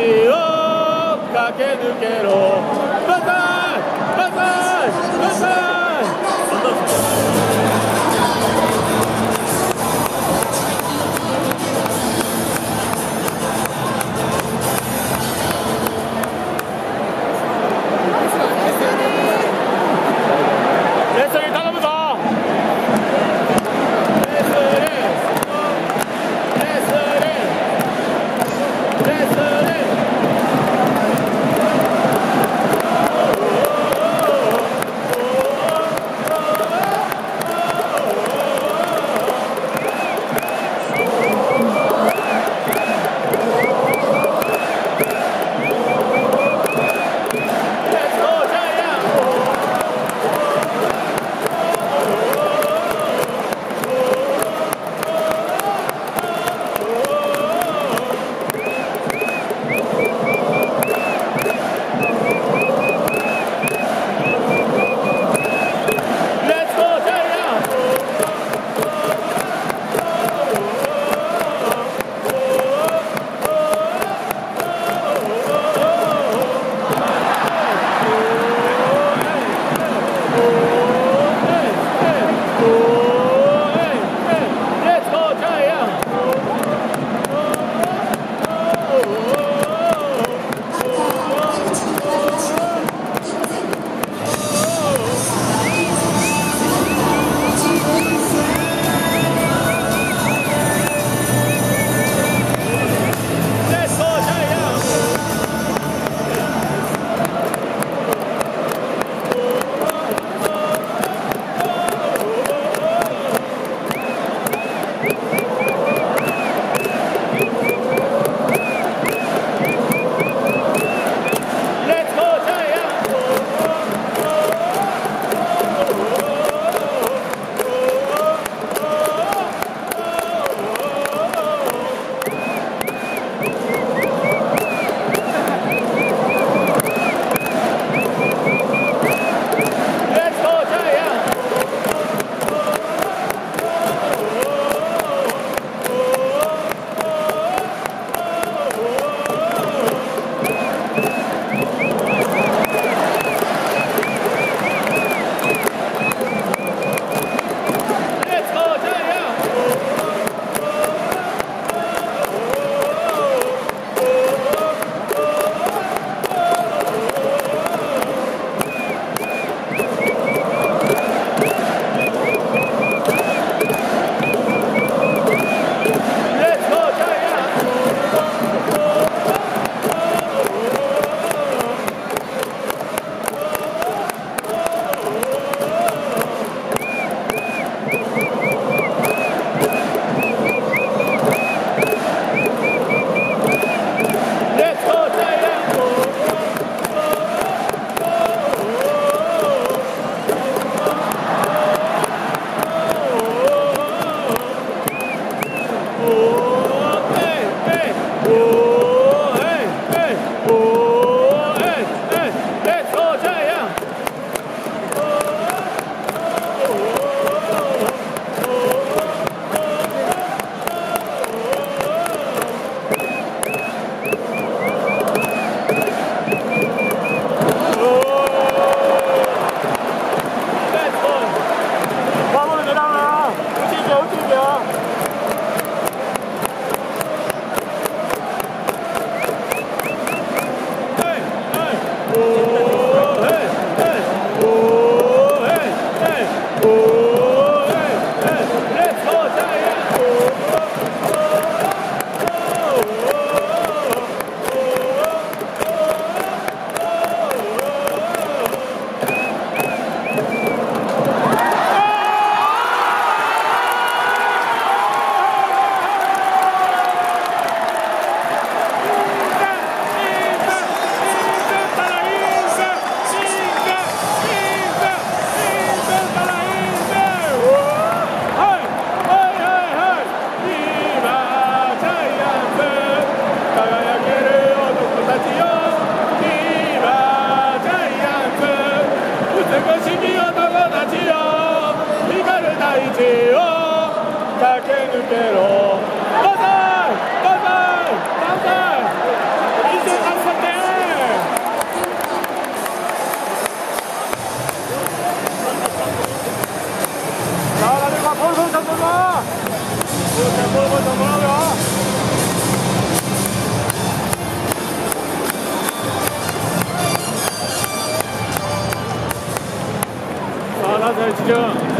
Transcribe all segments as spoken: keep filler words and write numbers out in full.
を駆け抜けろ。万歳万歳万歳。レスリー頼むぞ。抜けろ。万歳万歳万歳。 さんもももらうよ。さあラストいち巡。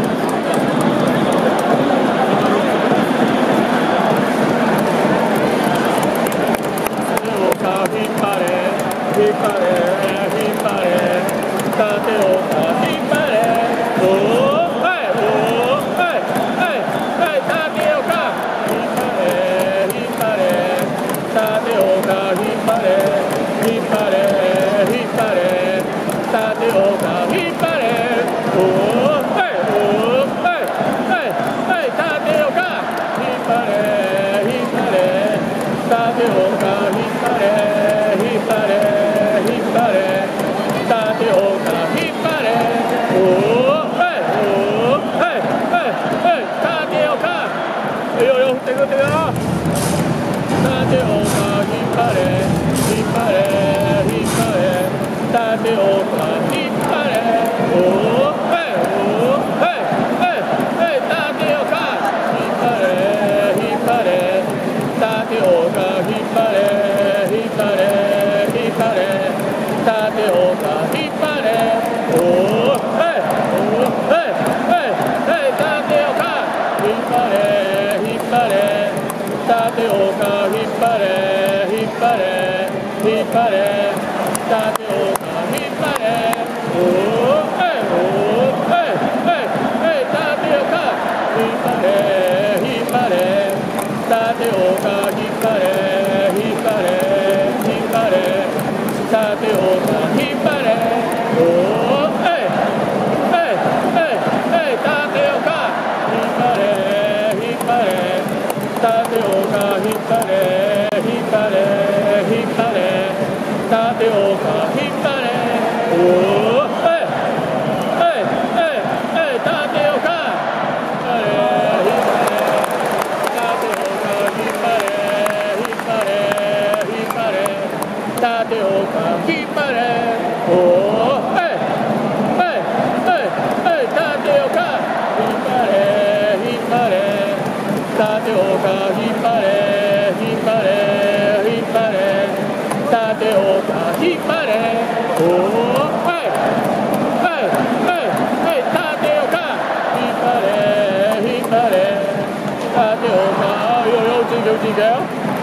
引っ張れ引っ張れ引っ張れ縦を引っ張れおーはいおーはいはいはい縦をか引っ張れ引っ張れ縦をか引っ張れ引っ張れ引っ張れ縦をか引っ張れおーはいおーはいはいはい縦をか引っ張れ引っ張れ縦をか引っ張れ引っ張れ引っ張れ縦をか引っ張れおーはいおーはいはいはい縦をかいいよよ振ってくってよ縦をか引っ張れ引っ張れ引っ張れ縦をか引っ張れおーはいおーはいはいはい縦をか引っ張れ引っ張れ縦をか引っ張れ引っ張れ引っ張れ縦をか引っ張れおーはいおーはいはいはい縦をか引っ張れ引っ張れ縦をか引っ張れ引っ張れ引っ張れ縦をか引っ張れおーはいおーはいはいはい縦をか引っ張れ引っ張れ縦をか引っ張れ引っ張れ引っ張れ縦をか引っ張れおーはいはいはいはい縦をか引っ張れ引っ張れ縦をか引っ張れ引っ張れ引っ張れ縦をか引っ張れおーはいはいはいはい縦をか引っ張れ引っ張れ縦をか引っ張れ引っ張れ引っ張れ縦をか引っ張れおーはいはいはいはい縦をか引っ張れ引っ張れ縦をか引っ張れ引っ張れ引っ張れ縦をか引っ張れおーはいはいはいはい縦をか引っ張れ引っ張れ縦をかよようちいけうちいけよ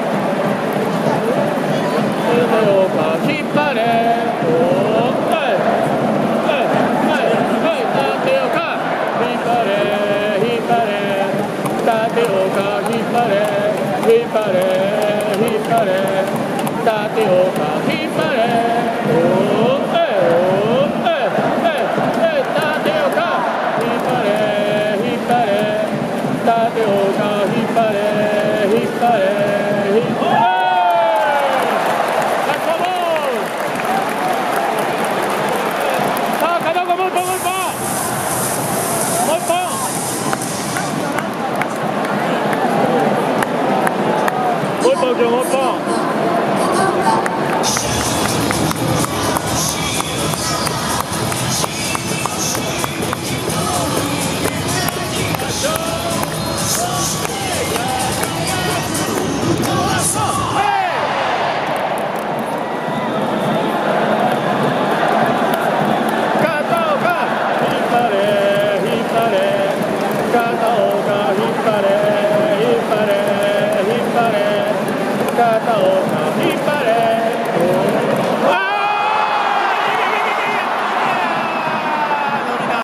縦をか引っ張れおーはいはいはいはい縦をか引っ張れ引っ張れ縦をか引っ張れ引っ張れ引っ張れ縦をか引っ張れおーはいおーはいはいはい縦をか引っ張れ引っ張れ縦をか引っ張れ引っ張れ引っ張れさあ片岡もう一本もう一本もう一本もう一本もう一本肩をか引っ張れ